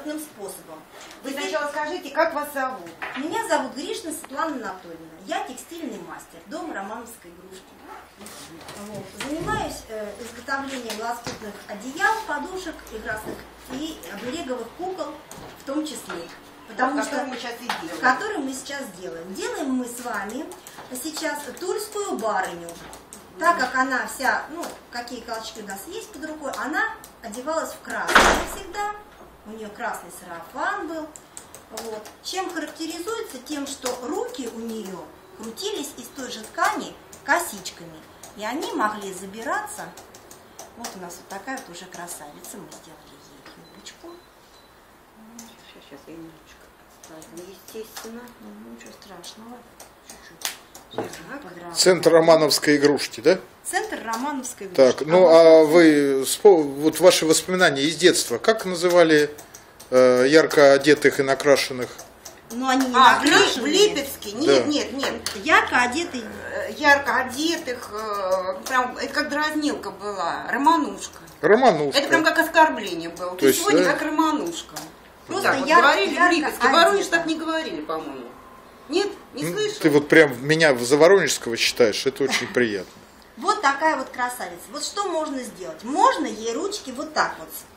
опытным способом. Вы сначала скажите, как вас зовут? Меня зовут Гришина Светлана Анатольевна. Я текстильный мастер, дом Романовской игрушки. Вот. Занимаюсь изготовлением лоскутных одеял, подушек и обереговых кукол в том числе. Потому что, которые мы сейчас делаем. Делаем мы с вами сейчас тульскую барыню. Так как она вся, какие колочки у нас есть под рукой, она одевалась в красное всегда. У нее красный сарафан был. Вот. Чем характеризуется? Тем, что руки у нее крутились из той же ткани косичками. И они могли забираться. Вот у нас вот такая вот уже красавица. Мы сделали ей юбочку. Сейчас я немножечко подставлю, естественно. Ничего страшного. Центр Романовской игрушки, да? Центр Романовской игрушки. Так, а вы, вот ваши воспоминания из детства, как называли ярко одетых и накрашенных? Они не накрашенные. В Липецке? Да. Нет. Ярко одетых, прям, это как дразнилка была, романушка. Романушка. Это прям как оскорбление было. То есть, сегодня да? как романушка. Просто так, говорили в Липецке. В Воронеже так не говорили, по-моему. Нет? Не слышал? Ты вот прям меня за воронежского считаешь, это очень приятно. Вот такая вот красавица. Вот что можно сделать? Можно ей ручки вот так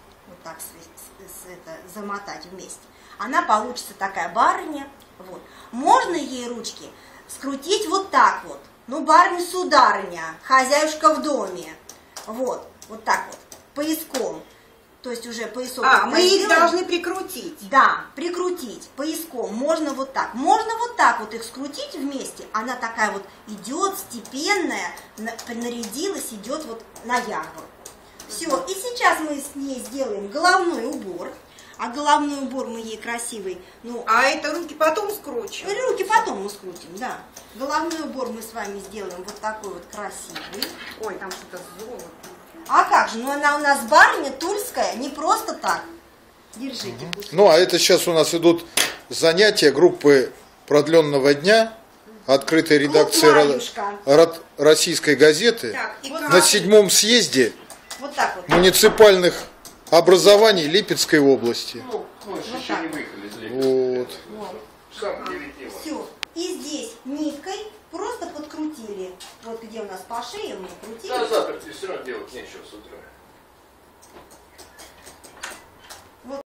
замотать вместе. Она получится такая барыня. Вот. Можно ей ручки скрутить вот так вот. Барыня-сударыня, хозяюшка в доме. Вот так вот, пояском. То есть уже поясок. Мы их должны прикрутить. Да, прикрутить пояском. Можно вот так. Можно вот так вот их скрутить вместе. Она такая вот идет, степенная, принарядилась, идет вот на ярмарку. Все, и сейчас мы с ней сделаем головной убор. А головной убор мы ей красивый. А это руки потом скрутим? Руки потом мы скрутим, да. Головной убор мы с вами сделаем вот такой вот красивый. Ой, там что-то золото. А как же? Она у нас барыня тульская, не просто так. Держите. А это сейчас у нас идут занятия группы продленного дня, открытой редакции Российской газеты на 7-м съезде вот так вот. муниципальных образований Липецкой области. Еще не выехали из Липецка. Вот. Все. И здесь ниткой просто подкрутили. Вот где у нас по шее мы крутили. Да, завтра все равно делать нечего с утра.